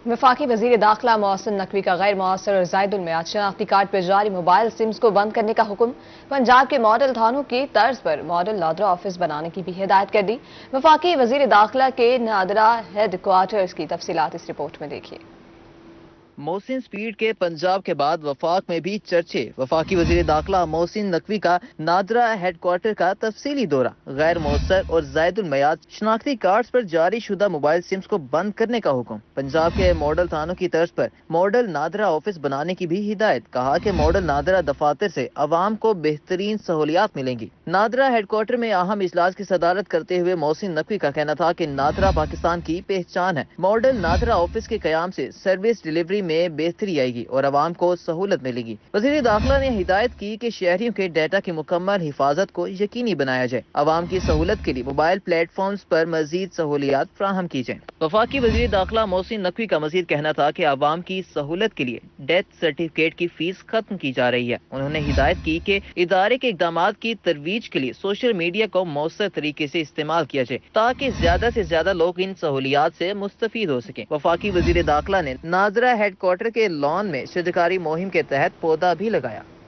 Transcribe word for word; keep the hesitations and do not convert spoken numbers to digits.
وفاقی وزیر داخلہ محسن نقوی کا غیر مؤثر اور زائد المیعاد شناختی کارڈ پر جاری موبائل سمز کو بند کرنے کا حکم۔ پنجاب کے ماڈل تھانوں کی طرز پر ماڈل نادرا آفس بنانے کی بھی ہدایت کر دی۔ وفاقی وزیر داخلہ کے نادرا ہیڈ کوارٹرز کی تفصیلات اس رپورٹ میں دیکھیے۔ محسن سپیڈ کے پنجاب کے بعد وفاق میں بھی چرچے۔ وفاقی وزیر داخلہ محسن نقوی کا نادرا ہیڈ کوارٹر کا تفصیلی دورہ۔ غیر مؤثر اور زائد المیعاد شناختی کارڈز پر جاری شدہ موبائل سمز کو بند کرنے کا حکم۔ پنجاب کے ماڈل تھانوں کی طرز پر ماڈل نادرا آفس بنانے کی بھی ہدایت۔ کہا کہ ماڈل نادرا دفاتر سے عوام کو بہترین سہولیات ملیں گی۔ نادرا ہیڈ کوارٹر میں اہم اجلاس کی صدارت کرتے ہوئے محسن نقوی کا کہنا تھا کہ نادرا پاکستان کی پہچان ہے۔ ماڈل نادرا آفس کے قیام سے سروس ڈیلیوری میں بہتری آئے گی اور عوام کو سہولت ملے گی۔ وزیر داخلہ نے ہدایت کی کہ شہریوں کے ڈیٹا کی مکمل حفاظت کو یقینی بنایا جائے۔ عوام کی سہولت کے لیے موبائل پلیٹ فارمز پر مزید سہولیات فراہم کی جائیں۔ وفاقی وزیر داخلہ محسن نقوی کا مزید کہنا تھا کہ عوام کی سہولت کے لیے ڈیتھ سرٹیفکیٹ کی فیس ختم کی جا رہی ہے۔ انہوں نے ہدایت کی کہ ادارے کے اقدامات کی ترویج کے لیے سوشل میڈیا کو مؤثر طریقے سے استعمال کیا جائے تاکہ زیادہ سے زیادہ لوگ ان سہولیات سے مستفید ہو سکیں۔ وفاقی وزیر داخلہ نے نادرا ہیڈ کوارٹر کے لان میں شجرکاری مہم کے تحت پودا بھی لگایا۔